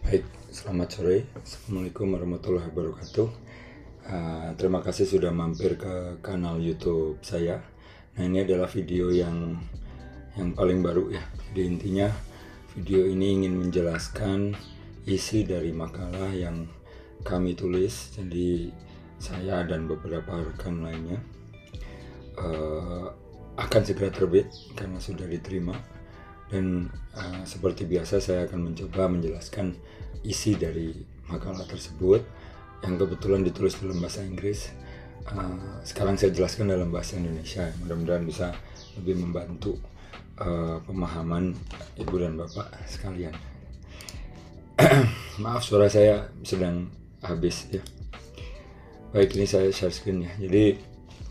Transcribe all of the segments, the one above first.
Baik, selamat sore. Assalamualaikum warahmatullahi wabarakatuh. Terima kasih sudah mampir ke kanal YouTube saya. Nah, ini adalah video yang paling baru ya. Jadi intinya video ini ingin menjelaskan isi dari makalah yang kami tulis. Jadi saya dan beberapa rekan lainnya akan segera terbit karena sudah diterima. Dan seperti biasa saya akan mencoba menjelaskan isi dari makalah tersebut yang kebetulan ditulis dalam bahasa Inggris. Sekarang saya jelaskan dalam bahasa Indonesia, mudah-mudahan bisa lebih membantu pemahaman Ibu dan Bapak sekalian. Maaf, suara saya sedang habis ya. Baik, ini saya share screen ya. Jadi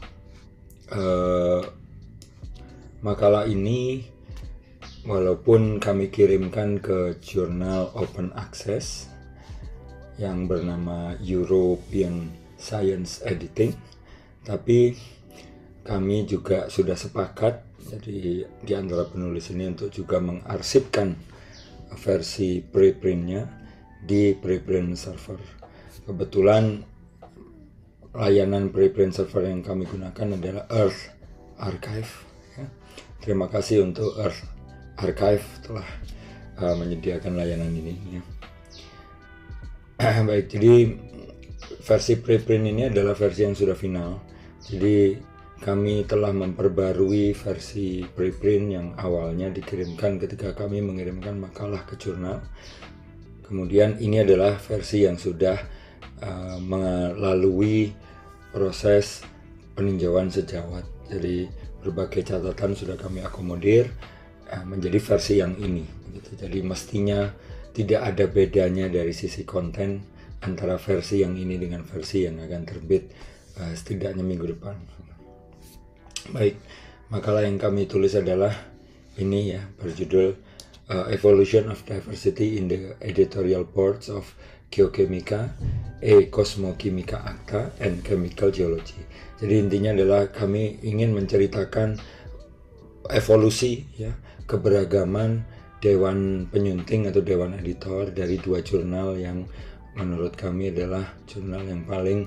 makalah ini walaupun kami kirimkan ke jurnal open access yang bernama European Science Editing, tapi kami juga sudah sepakat jadi di antara penulis ini untuk juga mengarsipkan versi preprintnya di preprint server. Kebetulan layanan preprint server yang kami gunakan adalah Earth Archive ya. Terima kasih untuk Earth Archive telah menyediakan layanan ini ya. Baik, jadi versi preprint ini adalah versi yang sudah final. Jadi kami telah memperbarui versi preprint yang awalnya dikirimkan ketika kami mengirimkan makalah ke jurnal. Kemudian ini adalah versi yang sudah melalui proses peninjauan sejawat. Jadi berbagai catatan sudah kami akomodir menjadi versi yang ini gitu. Jadi mestinya tidak ada bedanya dari sisi konten antara versi yang ini dengan versi yang akan terbit setidaknya minggu depan. Baik, makalah yang kami tulis adalah ini ya, berjudul Evolution of Diversity in the Editorial Boards of Geochemica, Cosmochimica Acta, and Chemical Geology. Jadi intinya adalah kami ingin menceritakan evolusi ya, keberagaman dewan penyunting atau dewan editor dari dua jurnal yang menurut kami adalah jurnal yang paling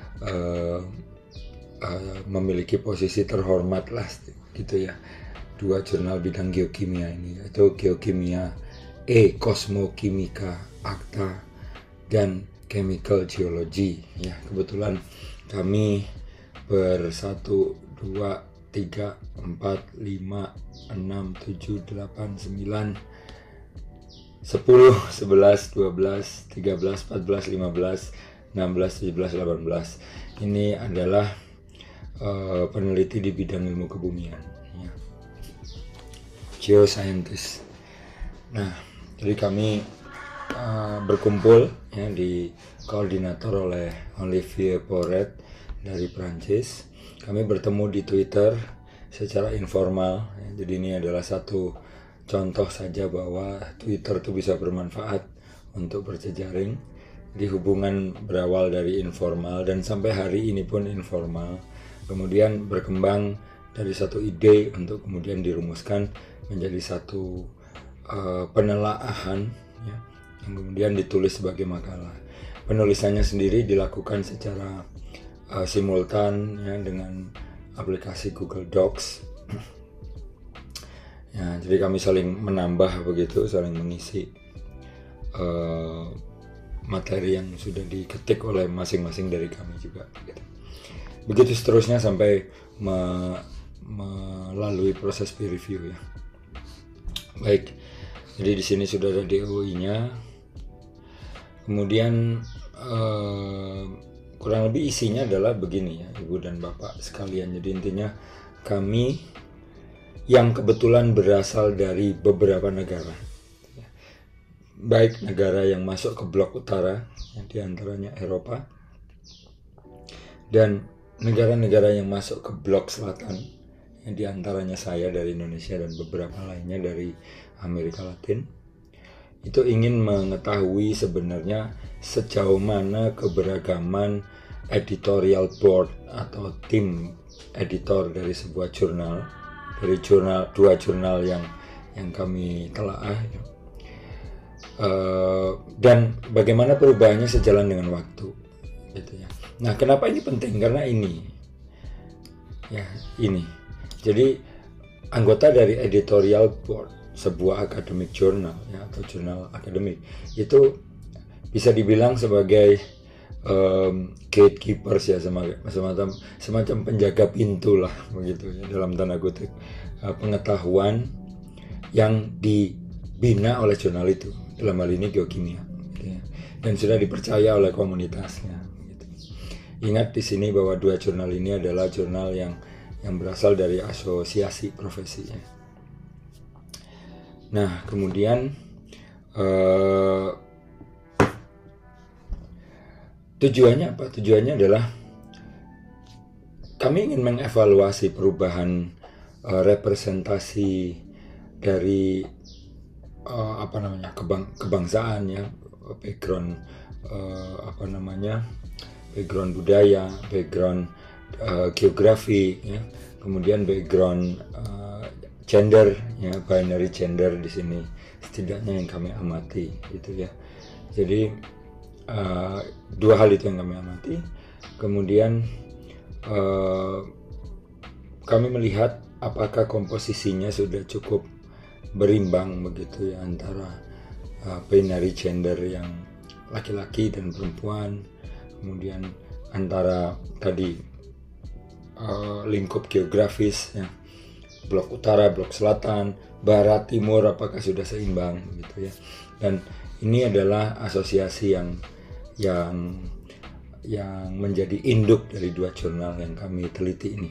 memiliki posisi terhormat lah gitu ya. Dua jurnal bidang geokimia ini, yaitu Geokimia Cosmochimica Acta dan Chemical Geology ya. Kebetulan kami 1, 2, 3, 4, 5, 6, 7, 8, 9, 10, 11, 12, 13, 14, 15, 16, 17, 18. Ini adalah peneliti di bidang ilmu kebumian ya. Geoscientist. Nah, jadi kami berkumpul ya, di koordinator oleh Olivier Poret dari Prancis. Kami bertemu di Twitter secara informal ya. Jadi ini adalah satu contoh saja bahwa Twitter itu bisa bermanfaat untuk berjejaring. Jadi hubungan berawal dari informal dan sampai hari ini pun informal. Kemudian berkembang dari satu ide untuk kemudian dirumuskan menjadi satu penelaahan ya, yang kemudian ditulis sebagai makalah. Penulisannya sendiri dilakukan secara simultan ya, dengan aplikasi Google Docs ya. Jadi kami saling menambah begitu, saling mengisi materi yang sudah diketik oleh masing-masing dari kami juga gitu. Begitu seterusnya sampai melalui proses peer review ya. Baik, jadi di sini sudah ada DOI-nya. Kemudian kurang lebih isinya adalah begini ya, Ibu dan Bapak sekalian. Jadi intinya kami yang kebetulan berasal dari beberapa negara, baik negara yang masuk ke blok utara, yang diantaranya Eropa, dan negara-negara yang masuk ke blok selatan, yang diantaranya saya dari Indonesia dan beberapa lainnya dari Amerika Latin. Itu ingin mengetahui sebenarnya sejauh mana keberagaman editorial board atau tim editor dari sebuah jurnal, dari dua jurnal yang kami telaah dan bagaimana perubahannya sejalan dengan waktu, gitu ya. Nah, kenapa ini penting? Karena ini, ya ini. Jadi anggota dari editorial board sebuah academic journal, ya, atau jurnal akademik, itu bisa dibilang sebagai gatekeepers, ya, semacam penjaga pintu lah, begitu ya, dalam tanda kutip, pengetahuan yang dibina oleh jurnal itu, dalam hal ini geokimia, gitu ya, dan sudah dipercaya oleh komunitasnya, gitu. Ingat di sini bahwa dua jurnal ini adalah jurnal yang berasal dari asosiasi profesi, ya. Nah, kemudian tujuannya apa? Tujuannya adalah kami ingin mengevaluasi perubahan representasi dari kebangsaan, ya, background background budaya, background geografi, ya, kemudian background gender, ya, binary gender di sini setidaknya yang kami amati, gitu ya. Jadi dua hal itu yang kami amati. Kemudian kami melihat apakah komposisinya sudah cukup berimbang, begitu ya, antara binary gender yang laki-laki dan perempuan, kemudian antara tadi lingkup geografis, ya, blok utara, blok selatan, barat, timur, apakah sudah seimbang, gitu ya. Dan ini adalah asosiasi yang menjadi induk dari dua jurnal yang kami teliti ini.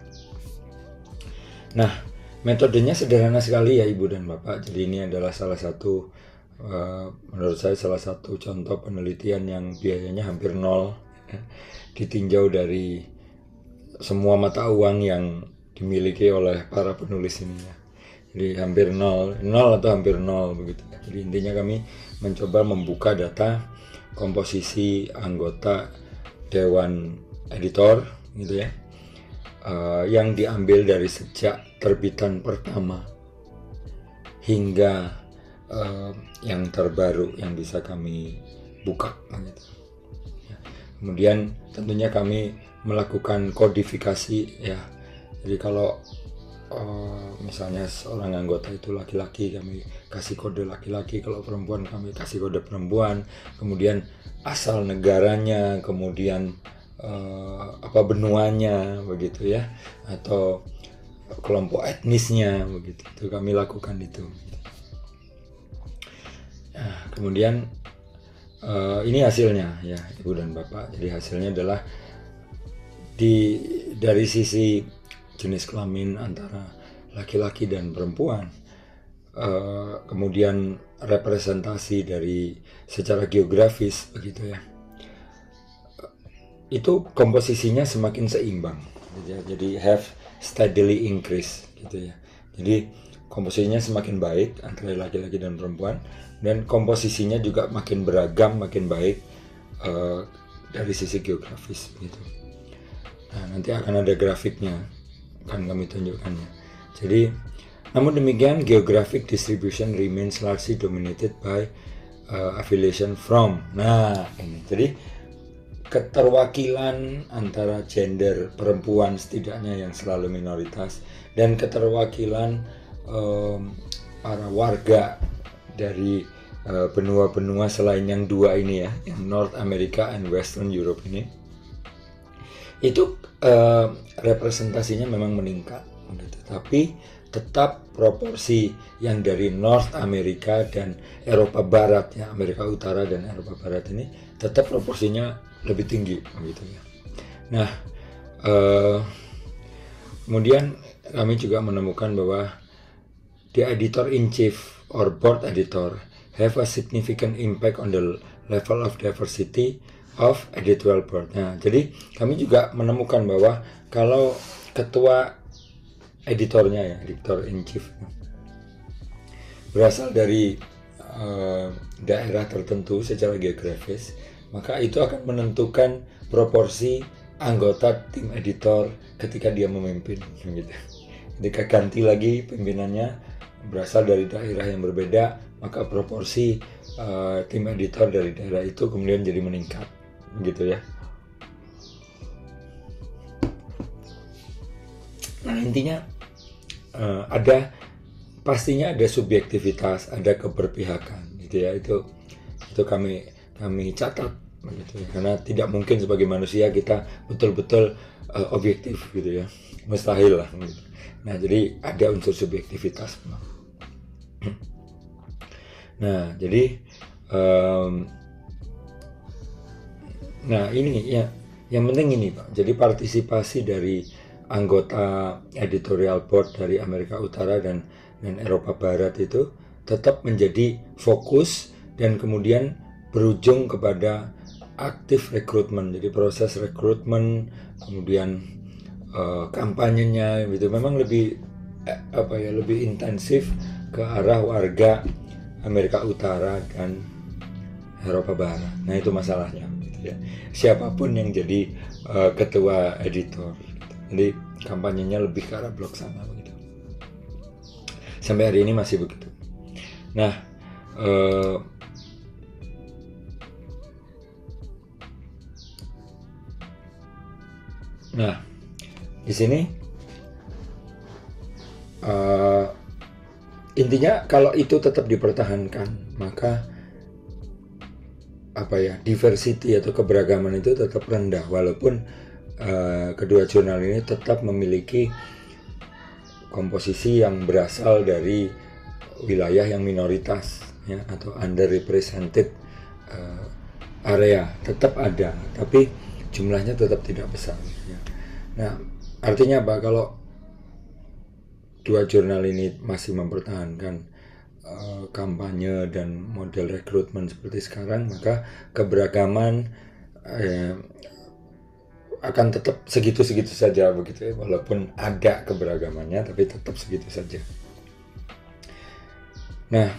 Nah, metodenya sederhana sekali, ya, Ibu dan Bapak. Jadi ini adalah salah satu, menurut saya salah satu contoh penelitian yang biayanya hampir nol, ya, ditinjau dari semua mata uang yang dimiliki oleh para penulis ini, ya. Jadi hampir nol atau hampir nol, begitu. Jadi intinya kami mencoba membuka data komposisi anggota dewan editor, gitu ya, yang diambil dari sejak terbitan pertama hingga yang terbaru yang bisa kami buka, gitu. Kemudian tentunya kami melakukan kodifikasi, ya. Jadi kalau misalnya seorang anggota itu laki-laki, kami kasih kode laki-laki, kalau perempuan kami kasih kode perempuan, kemudian asal negaranya, kemudian benuanya, begitu ya, atau kelompok etnisnya, begitu. Itu kami lakukan itu. Nah, kemudian ini hasilnya, ya, Ibu dan Bapak. Jadi hasilnya adalah dari sisi jenis kelamin antara laki-laki dan perempuan, kemudian representasi dari secara geografis, begitu ya, itu komposisinya semakin seimbang, jadi have steadily increase, gitu ya. Jadi komposisinya semakin baik antara laki-laki dan perempuan, dan komposisinya juga makin beragam, makin baik dari sisi geografis, gitu. Nah, nanti akan ada grafiknya, akan kami tunjukkannya. Jadi, namun demikian, geographic distribution remains largely dominated by affiliation from. Nah, ini. Jadi, keterwakilan antara gender perempuan setidaknya yang selalu minoritas, dan keterwakilan para warga dari benua-benua selain yang dua ini, ya, yang North America and Western Europe ini, itu representasinya memang meningkat, gitu. Tapi tetap proporsi yang dari North America dan Eropa Barat, ya, Amerika Utara dan Eropa Barat ini tetap proporsinya lebih tinggi, gitu ya. Nah, kemudian kami juga menemukan bahwa the editor in chief or board editor have a significant impact on the level of diversity of editorial board. Nah, jadi kami juga menemukan bahwa kalau ketua editornya, ya, editor in chief, berasal dari daerah tertentu secara geografis, maka itu akan menentukan proporsi anggota tim editor ketika dia memimpin, gitu. Ketika ganti lagi pimpinannya berasal dari daerah yang berbeda, maka proporsi tim editor dari daerah itu kemudian jadi meningkat, gitu ya. Nah intinya pastinya ada subjektivitas, ada keberpihakan, gitu ya. Itu kami catat, gitu ya. Karena tidak mungkin sebagai manusia kita betul-betul objektif, gitu ya. Mustahil lah. Gitu. Nah jadi ada unsur subjektivitas. Nah jadi nah ini ya, yang penting ini Pak. Jadi partisipasi dari anggota editorial board dari Amerika Utara dan Eropa Barat itu tetap menjadi fokus dan kemudian berujung kepada aktif rekrutmen. Jadi proses rekrutmen, kemudian kampanyenya gitu memang lebih lebih intensif ke arah warga Amerika Utara dan Eropa Barat. Nah itu masalahnya, gitu ya. Siapapun yang jadi ketua editor, gitu. Jadi kampanyenya lebih ke arah blok sana, begitu. Sampai hari ini masih begitu. Nah, di sini intinya kalau itu tetap dipertahankan, maka diversity atau keberagaman itu tetap rendah, walaupun kedua jurnal ini tetap memiliki komposisi yang berasal dari wilayah yang minoritas ya, atau underrepresented area tetap ada, tapi jumlahnya tetap tidak besar ya. Nah artinya apa? Kalau dua jurnal ini masih mempertahankan kampanye dan model rekrutmen seperti sekarang, maka keberagaman akan tetap segitu-segitu saja, begitu ya. Walaupun ada keberagamannya, tapi tetap segitu saja. Nah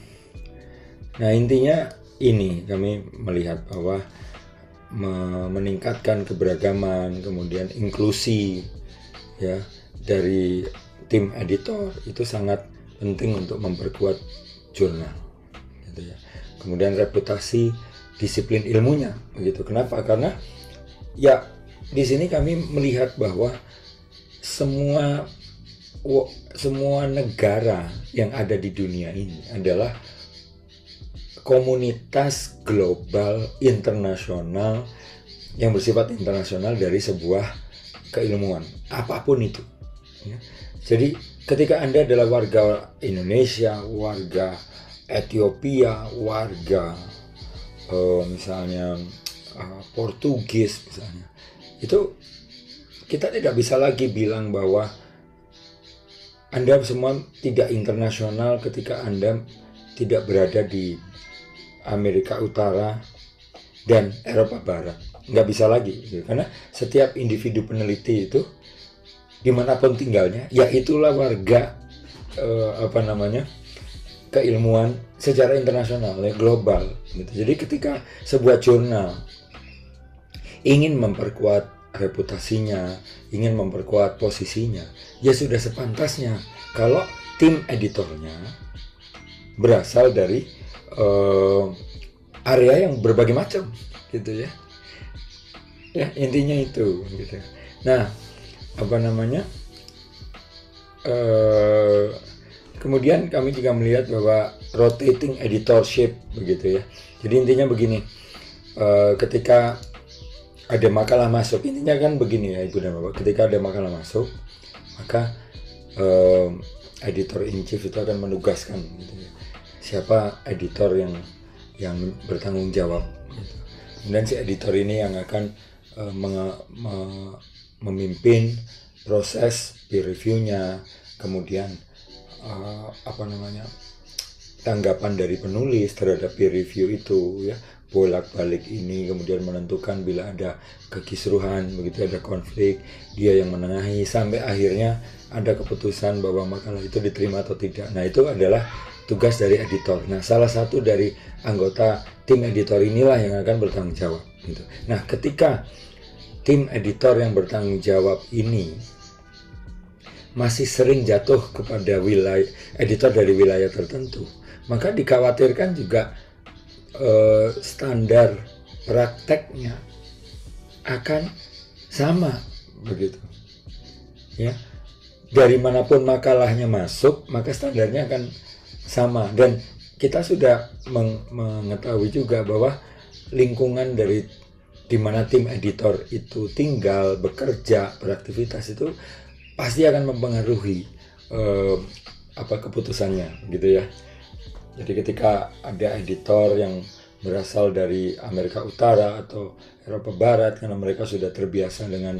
intinya ini kami melihat bahwa meningkatkan keberagaman, kemudian inklusi ya dari tim editor itu sangat penting untuk memperkuat jurnal, gitu ya. Kemudian reputasi disiplin ilmunya, begitu. Kenapa? Karena ya di sini kami melihat bahwa semua negara yang ada di dunia ini adalah komunitas global internasional yang bersifat internasional dari sebuah keilmuan apapun itu ya. Jadi ketika Anda adalah warga Indonesia, warga Ethiopia, warga misalnya Portugis misalnya, itu kita tidak bisa lagi bilang bahwa Anda semua tidak internasional ketika Anda tidak berada di Amerika Utara dan Eropa Barat. Nggak bisa lagi gitu. Karena setiap individu peneliti itu dimanapun tinggalnya, ya itulah warga keilmuan secara internasional ya, global gitu. Jadi ketika sebuah jurnal ingin memperkuat reputasinya, ingin memperkuat posisinya, ya sudah sepantasnya kalau tim editornya berasal dari area yang berbagai macam gitu ya. Ya intinya itu gitu. Nah kemudian kami juga melihat bahwa rotating editorship begitu ya. Jadi intinya begini, ketika ada makalah masuk, intinya kan begini ya Ibu dan Bapak, ketika ada makalah masuk maka editor in chief itu akan menugaskan gitu ya, siapa editor yang bertanggung jawab gitu. Kemudian si editor ini yang akan memimpin proses peer review-nya, kemudian tanggapan dari penulis terhadap peer review itu ya, bolak-balik ini, kemudian menentukan bila ada kekisruhan, begitu ada konflik, dia yang menengahi sampai akhirnya ada keputusan bahwa makalah itu diterima atau tidak. Nah itu adalah tugas dari editor. Nah salah satu dari anggota tim editor inilah yang akan bertanggung jawab gitu. Nah ketika tim editor yang bertanggung jawab ini masih sering jatuh kepada editor dari wilayah tertentu, maka dikhawatirkan juga standar prakteknya akan sama begitu ya. Dari manapun makalahnya masuk, maka standarnya akan sama. Dan kita sudah mengetahui juga bahwa lingkungan dari di mana tim editor itu tinggal, bekerja, beraktivitas itu pasti akan mempengaruhi keputusannya gitu ya. Jadi ketika ada editor yang berasal dari Amerika Utara atau Eropa Barat, karena mereka sudah terbiasa dengan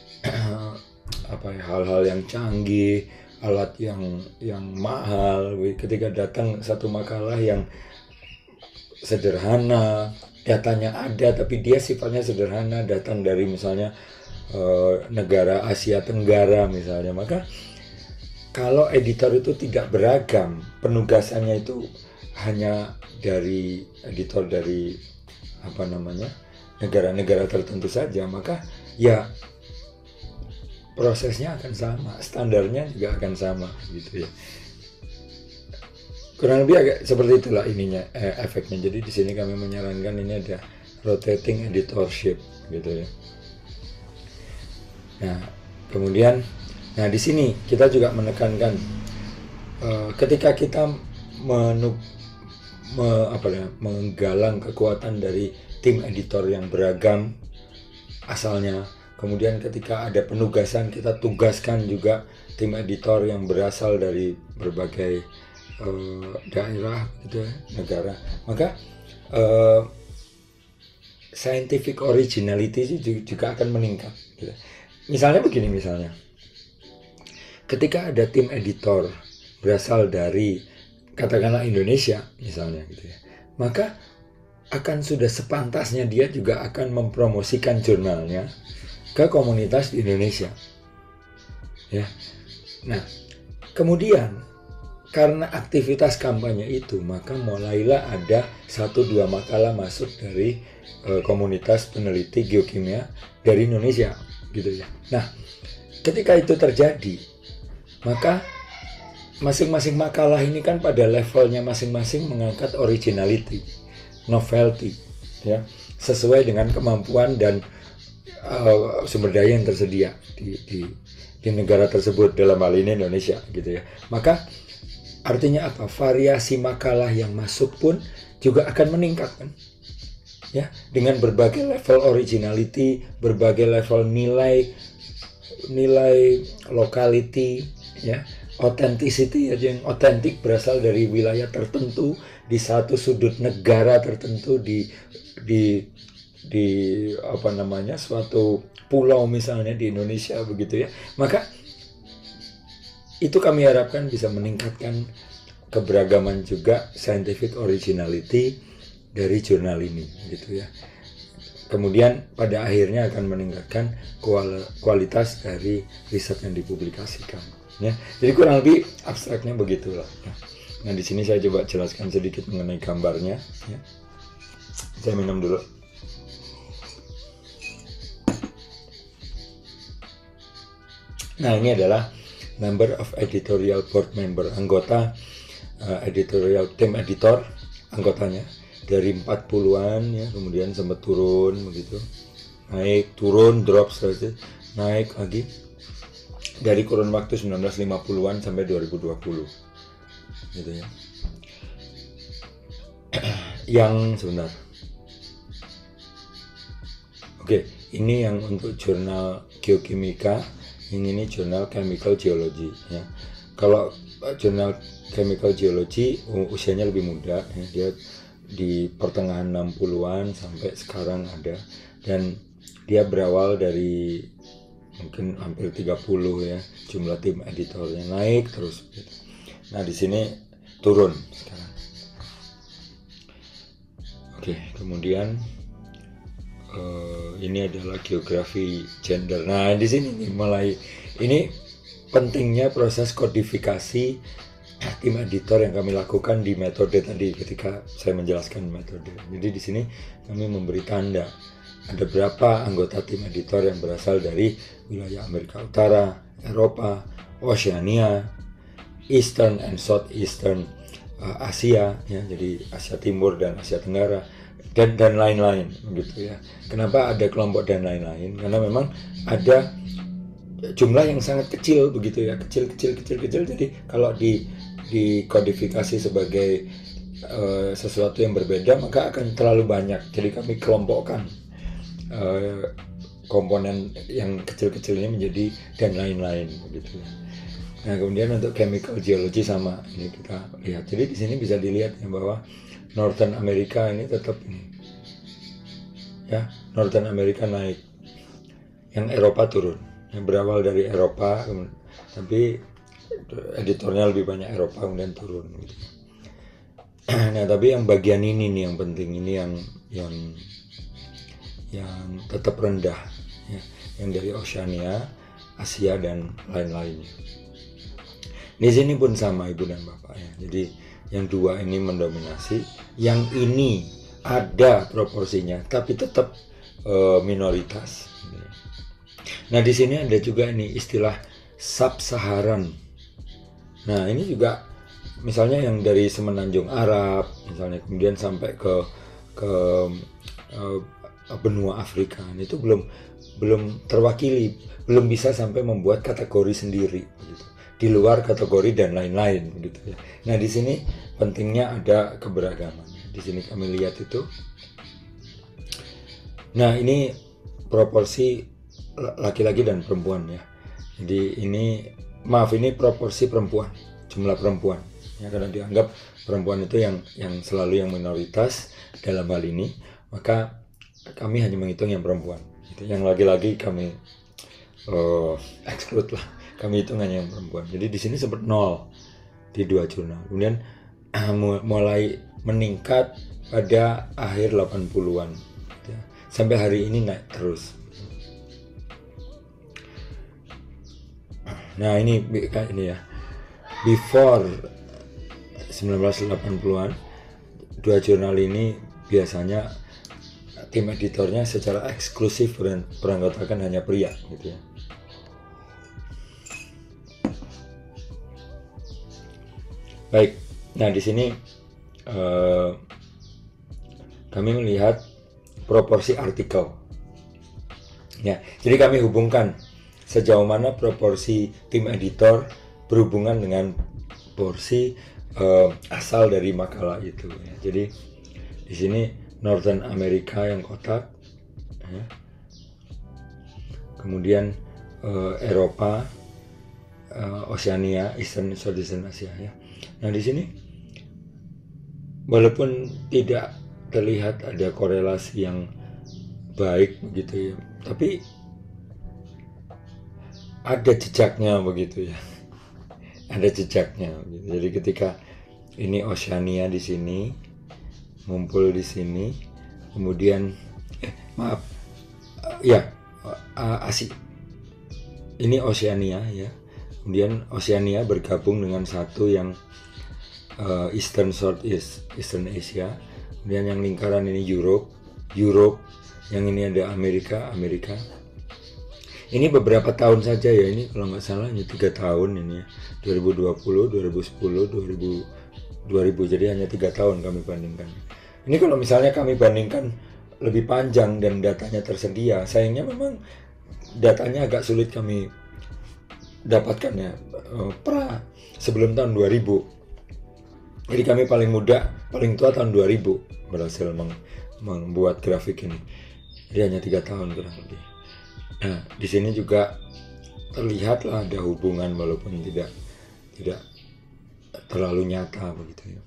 hal-hal yang canggih, alat yang mahal. Ketika datang satu makalah yang sederhana, datanya ada tapi dia sifatnya sederhana, datang dari misalnya negara Asia Tenggara misalnya, maka kalau editor itu tidak beragam, penugasannya itu hanya dari editor dari negara-negara tertentu saja, maka ya prosesnya akan sama, standarnya juga akan sama gitu ya. Kurang lebih agak seperti itulah ininya, efeknya. Jadi di sini kami menyarankan ini ada rotating editorship gitu ya. Nah, kemudian di sini kita juga menekankan ketika kita menggalang kekuatan dari tim editor yang beragam asalnya, kemudian ketika ada penugasan kita tugaskan juga tim editor yang berasal dari berbagai daerah gitu ya, negara, maka scientific originality juga akan meningkat gitu. Misalnya begini, ketika ada tim editor berasal dari katakanlah Indonesia misalnya gitu ya, maka akan sudah sepantasnya dia juga akan mempromosikan jurnalnya ke komunitas di Indonesia ya. Nah, kemudian karena aktivitas kampanye itu, maka mulailah ada 1-2 makalah masuk dari komunitas peneliti geokimia dari Indonesia gitu ya. Nah, ketika itu terjadi, maka masing-masing makalah ini kan pada levelnya masing-masing mengangkat originality, novelty ya, sesuai dengan kemampuan dan sumber daya yang tersedia di negara tersebut, dalam hal ini Indonesia gitu ya. Maka artinya apa? Variasi makalah yang masuk pun juga akan meningkat kan? Ya, dengan berbagai level originality, berbagai level nilai locality ya, authenticity ya, yang otentik berasal dari wilayah tertentu di satu sudut negara tertentu di suatu pulau misalnya di Indonesia begitu ya. Maka itu kami harapkan bisa meningkatkan keberagaman juga scientific originality dari jurnal ini gitu ya. Kemudian pada akhirnya akan meningkatkan kualitas dari riset yang dipublikasikan ya. Jadi kurang lebih abstraknya begitulah ya. Nah, di sini saya coba jelaskan sedikit mengenai gambarnya ya. Saya minum dulu. Nah, ini adalah number of editorial board member, anggota editorial tim editor, anggotanya dari 40-an ya, kemudian sempat turun begitu, naik, turun, drop sedikit, naik lagi dari kurun waktu 1950-an sampai 2020 gitu ya. Yang sebentar. Oke, ini yang untuk jurnal geokimika, ini jurnal chemical geology ya. Kalau jurnal chemical geology usianya lebih muda ya, dia di pertengahan 60-an sampai sekarang ada, dan dia berawal dari mungkin hampir 30 ya, jumlah tim editornya naik terus gitu. Nah, di sini turun sekarang. Oke, kemudian ini adalah geografi gender. Nah, di sini nih mulai ini pentingnya proses kodifikasi tim editor yang kami lakukan di metode tadi ketika saya menjelaskan metode. Jadi di sini kami memberi tanda ada berapa anggota tim editor yang berasal dari wilayah Amerika Utara, Eropa, Oceania, Eastern and Southeastern Asia ya, jadi Asia Timur dan Asia Tenggara dan lain-lain begitu ya. Kenapa ada kelompok dan lain-lain? Karena memang ada jumlah yang sangat kecil begitu ya, kecil. Jadi kalau dikodifikasi sebagai sesuatu yang berbeda, maka akan terlalu banyak. Jadi kami kelompokkan komponen yang kecil-kecil ini menjadi dan lain-lain begitu ya. Nah, kemudian untuk chemical geology sama ini kita lihat. Jadi di sini bisa dilihat ya bahwa Northern America ini tetap ini ya, Northern America naik, yang Eropa turun. Yang berawal dari Eropa, tapi editornya lebih banyak Eropa kemudian turun gitu. Nah, tapi yang bagian ini nih yang penting, ini yang tetap rendah ya, yang dari Oceania, Asia dan lain-lainnya. Di sini pun sama Ibu dan Bapak ya. Jadi yang dua ini mendominasi, yang ini ada proporsinya tapi tetap minoritas. Nah, di sini ada juga ini istilah sub-Saharan. Nah, ini juga misalnya yang dari semenanjung Arab misalnya kemudian sampai ke benua Afrika, itu belum terwakili, belum bisa sampai membuat kategori sendiri gitu, di luar kategori dan lain-lain gitu ya. Nah, di sini pentingnya ada keberagaman. Di sini kami lihat itu. Nah, ini proporsi laki-laki dan perempuan ya. Jadi ini proporsi perempuan, jumlah perempuan. Ya, karena dianggap perempuan itu yang selalu yang minoritas dalam hal ini, maka kami hanya menghitung yang perempuan. Yang laki-laki kami exclude lah. Kami hitung hanya yang perempuan. Jadi di sini sempat 0 di 2 jurnal. Kemudian mulai meningkat pada akhir 80-an. Ya. Sampai hari ini naik terus. Nah, ini ya. Before 1980-an, 2 jurnal ini biasanya tim editornya secara eksklusif beranggotakan hanya pria gitu ya. Baik, nah di sini kami melihat proporsi artikel. Ya, jadi kami hubungkan sejauh mana proporsi tim editor berhubungan dengan porsi asal dari makalah itu. Ya. Jadi di sini Northern America yang kotak, ya. Kemudian Eropa, Oceania, Eastern Southeastern Asia. Ya. Nah, di sini walaupun tidak terlihat ada korelasi yang baik begitu ya, tapi ada jejaknya begitu ya, ada jejaknya. Begitu. Jadi ketika ini Oceania di sini ngumpul di sini, kemudian Asia, ini Oceania ya, kemudian Oceania bergabung dengan satu yang Eastern Southeast Eastern Asia, kemudian yang lingkaran ini Europe, yang ini ada Amerika. Ini beberapa tahun saja ya, ini kalau nggak salah hanya 3 tahun ini ya, 2020, 2010, 2000, jadi hanya 3 tahun kami bandingkan. Ini kalau misalnya kami bandingkan lebih panjang dan datanya tersedia, sayangnya memang datanya agak sulit kami dapatkan ya, sebelum tahun 2000. Jadi kami paling tua tahun 2000 berhasil membuat grafik ini. Jadi hanya 3 tahun kurang lebih. Nah, di sini juga terlihatlah ada hubungan walaupun tidak terlalu nyata begitu ya.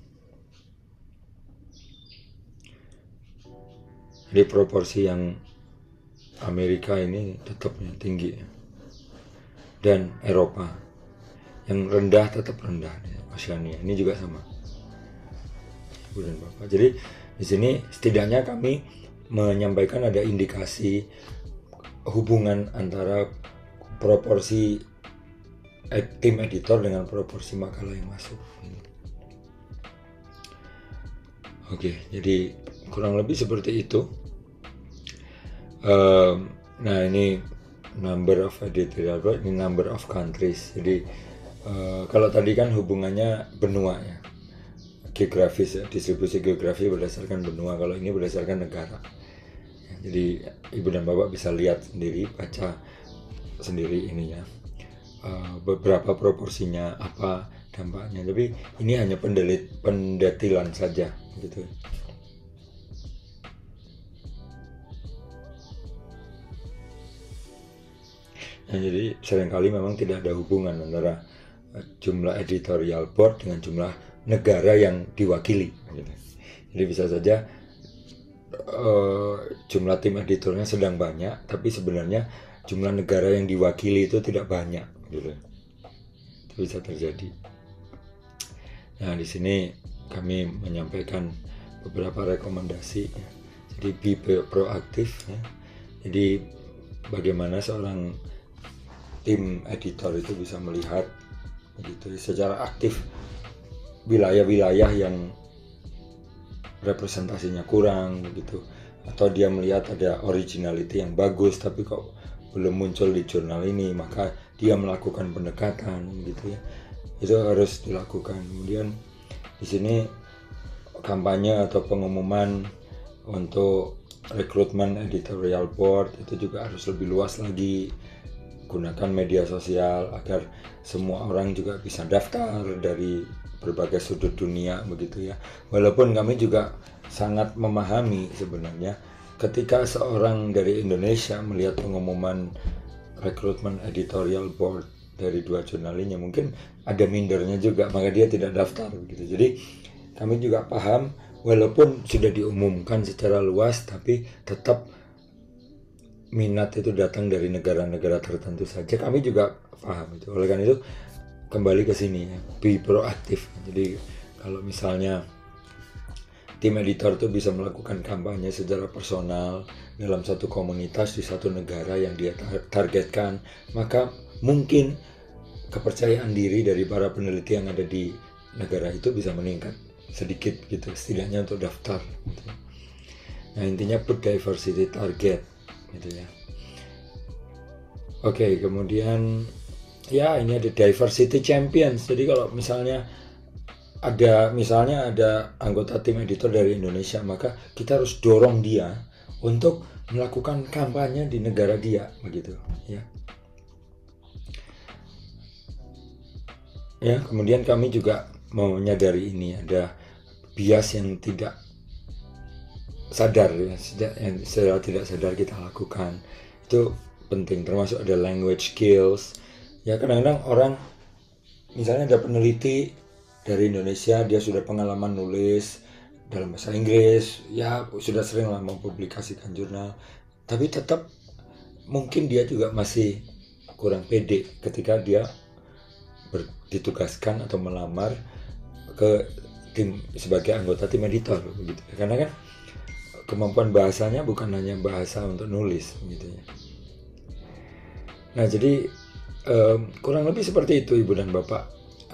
Jadi proporsi yang Amerika ini tetapnya tinggi ya. Dan Eropa yang rendah tetap rendah ya. Oceania ini juga sama. Ibu dan Bapak. Jadi di sini setidaknya kami menyampaikan ada indikasi hubungan antara proporsi tim editor dengan proporsi makalah yang masuk. Oke, jadi kurang lebih seperti itu. Nah, ini number of editorial, ini number of countries. Jadi kalau tadi kan hubungannya benua ya. geografis ya, distribusi geografi berdasarkan benua. Kalau ini berdasarkan negara. Jadi ibu dan bapak bisa lihat sendiri, baca sendiri ini ya, beberapa proporsinya, apa dampaknya. Tapi ini hanya pendetilan saja gitu. Nah, jadi seringkali memang tidak ada hubungan antara jumlah editorial board dengan jumlah negara yang diwakili gitu. Jadi bisa saja jumlah tim editornya sedang banyak, tapi sebenarnya jumlah negara yang diwakili itu tidak banyak gitu. Itu bisa terjadi. Nah, di sini kami menyampaikan beberapa rekomendasi ya. Jadi be proaktif ya. Jadi bagaimana seorang tim editor itu bisa melihat gitu secara aktif wilayah-wilayah yang representasinya kurang begitu, atau dia melihat ada originality yang bagus tapi kok belum muncul di jurnal ini, maka dia melakukan pendekatan gitu ya. Itu harus dilakukan. Kemudian di sini kampanye atau pengumuman untuk rekrutmen editorial board itu juga harus lebih luas lagi. Gunakan media sosial agar semua orang juga bisa daftar dari berbagai sudut dunia begitu ya. Walaupun kami juga sangat memahami sebenarnya ketika seorang dari Indonesia melihat pengumuman rekrutmen editorial board dari 2 jurnal ini, mungkin ada mindernya juga, maka dia tidak daftar begitu. Jadi kami juga paham walaupun sudah diumumkan secara luas, tapi tetap minat itu datang dari negara-negara tertentu saja. Kami juga paham itu. Oleh karena itu kembali ke sini ya, be proaktif. Jadi kalau misalnya tim editor itu bisa melakukan kampanye secara personal dalam satu komunitas di satu negara yang dia targetkan, maka mungkin kepercayaan diri dari para peneliti yang ada di negara itu bisa meningkat sedikit gitu, setidaknya untuk daftar gitu. Nah, intinya put diversity target gitu ya. Oke, kemudian ya ini ada diversity champions. Jadi kalau misalnya ada anggota tim editor dari Indonesia, maka kita harus dorong dia untuk melakukan kampanye di negara dia begitu ya. Ya, kemudian kami juga menyadari ini ada bias yang tidak sadar ya, yang secara tidak sadar kita lakukan. Itu penting, termasuk ada language skills. Ya, kadang-kadang orang misalnya ada peneliti dari Indonesia, dia sudah pengalaman nulis dalam bahasa Inggris, ya sudah sering lah mempublikasikan jurnal, tapi tetap mungkin dia juga masih kurang pede ketika dia ditugaskan atau melamar ke tim sebagai anggota tim editor begitu. Karena kan kemampuan bahasanya bukan hanya bahasa untuk nulis gitu ya. Nah, jadi kurang lebih seperti itu Ibu dan Bapak,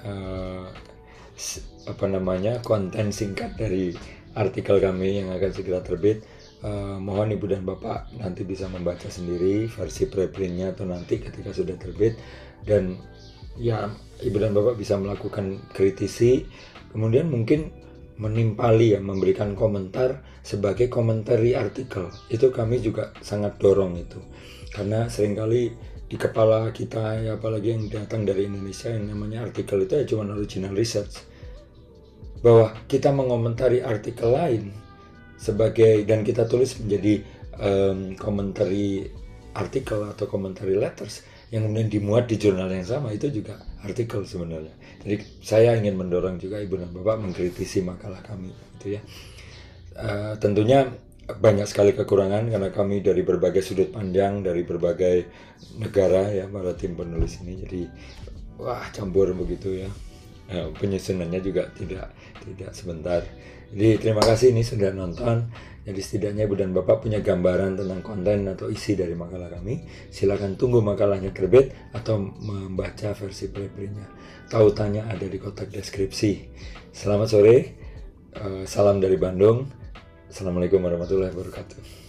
konten singkat dari artikel kami yang akan segera terbit. Mohon Ibu dan Bapak nanti bisa membaca sendiri versi preprintnya atau nanti ketika sudah terbit, dan ya Ibu dan Bapak bisa melakukan kritisi, kemudian mungkin menimpali ya, memberikan komentar sebagai komentari artikel. Itu kami juga sangat dorong itu, karena seringkali di kepala kita ya, apalagi yang datang dari Indonesia, yang namanya artikel itu ya cuma original research, bahwa kita mengomentari artikel lain sebagai, dan kita tulis menjadi komentari artikel atau komentari letters yang kemudian dimuat di jurnal yang sama, itu juga artikel sebenarnya. Jadi saya ingin mendorong juga Ibu dan Bapak mengkritisi makalah kami gitu ya. Tentunya banyak sekali kekurangan karena kami dari berbagai sudut pandang, dari berbagai negara ya, para tim penulis ini. Jadi campur begitu ya. Penyusunannya juga tidak sebentar. Jadi terima kasih ini sudah nonton. Jadi setidaknya Ibu dan Bapak punya gambaran tentang konten atau isi dari makalah kami. Silakan tunggu makalahnya terbit atau membaca versi preprintnya. Tautannya ada di kotak deskripsi. Selamat sore, salam dari Bandung. Assalamualaikum warahmatullahi wabarakatuh.